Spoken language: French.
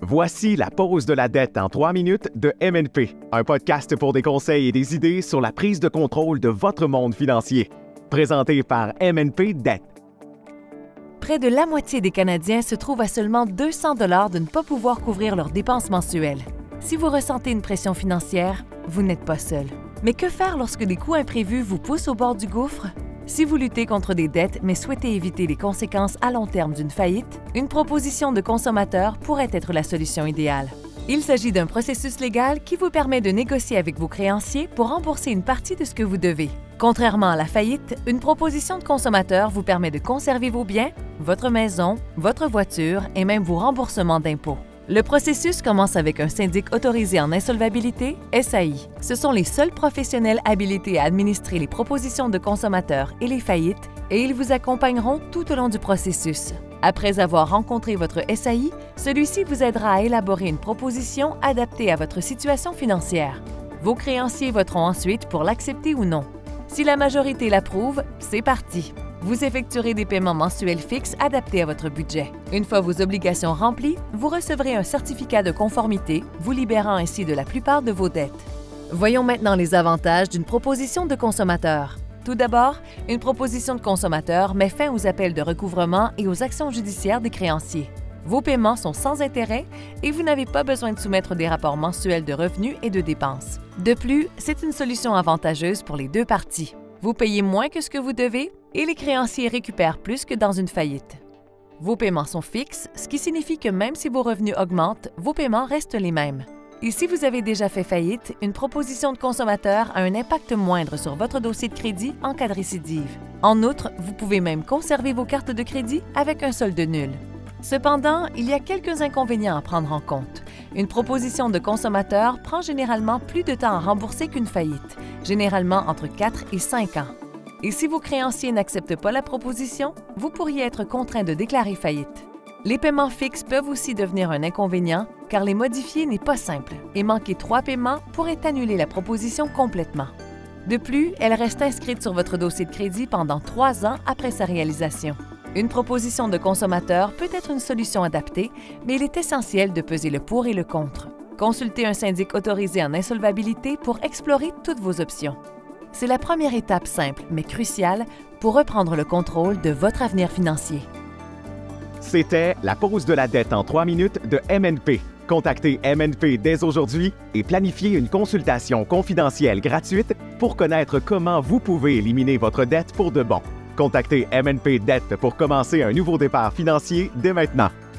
Voici la pause de la dette en 3 minutes de MNP, un podcast pour des conseils et des idées sur la prise de contrôle de votre monde financier. Présenté par MNP Dette. Près de la moitié des Canadiens se trouvent à seulement 200 $ de ne pas pouvoir couvrir leurs dépenses mensuelles. Si vous ressentez une pression financière, vous n'êtes pas seul. Mais que faire lorsque des coûts imprévus vous poussent au bord du gouffre? Si vous luttez contre des dettes mais souhaitez éviter les conséquences à long terme d'une faillite, une proposition de consommateur pourrait être la solution idéale. Il s'agit d'un processus légal qui vous permet de négocier avec vos créanciers pour rembourser une partie de ce que vous devez. Contrairement à la faillite, une proposition de consommateur vous permet de conserver vos biens, votre maison, votre voiture et même vos remboursements d'impôts. Le processus commence avec un syndic autorisé en insolvabilité, SAI. Ce sont les seuls professionnels habilités à administrer les propositions de consommateurs et les faillites et ils vous accompagneront tout au long du processus. Après avoir rencontré votre SAI, celui-ci vous aidera à élaborer une proposition adaptée à votre situation financière. Vos créanciers voteront ensuite pour l'accepter ou non. Si la majorité l'approuve, c'est parti! Vous effectuerez des paiements mensuels fixes adaptés à votre budget. Une fois vos obligations remplies, vous recevrez un certificat de conformité, vous libérant ainsi de la plupart de vos dettes. Voyons maintenant les avantages d'une proposition de consommateur. Tout d'abord, une proposition de consommateur met fin aux appels de recouvrement et aux actions judiciaires des créanciers. Vos paiements sont sans intérêt et vous n'avez pas besoin de soumettre des rapports mensuels de revenus et de dépenses. De plus, c'est une solution avantageuse pour les deux parties. Vous payez moins que ce que vous devez et les créanciers récupèrent plus que dans une faillite. Vos paiements sont fixes, ce qui signifie que même si vos revenus augmentent, vos paiements restent les mêmes. Et si vous avez déjà fait faillite, une proposition de consommateur a un impact moindre sur votre dossier de crédit en cas de récidive. En outre, vous pouvez même conserver vos cartes de crédit avec un solde nul. Cependant, il y a quelques inconvénients à prendre en compte. Une proposition de consommateur prend généralement plus de temps à rembourser qu'une faillite, généralement entre 4 et 5 ans. Et si vos créanciers n'acceptent pas la proposition, vous pourriez être contraint de déclarer faillite. Les paiements fixes peuvent aussi devenir un inconvénient car les modifier n'est pas simple et manquer 3 paiements pourrait annuler la proposition complètement. De plus, elle reste inscrite sur votre dossier de crédit pendant 3 ans après sa réalisation. Une proposition de consommateur peut être une solution adaptée, mais il est essentiel de peser le pour et le contre. Consultez un syndic autorisé en insolvabilité pour explorer toutes vos options. C'est la première étape simple, mais cruciale, pour reprendre le contrôle de votre avenir financier. C'était la pause de la dette en 3 minutes de MNP. Contactez MNP dès aujourd'hui et planifiez une consultation confidentielle gratuite pour connaître comment vous pouvez éliminer votre dette pour de bon. Contactez MNP Dette pour commencer un nouveau départ financier dès maintenant.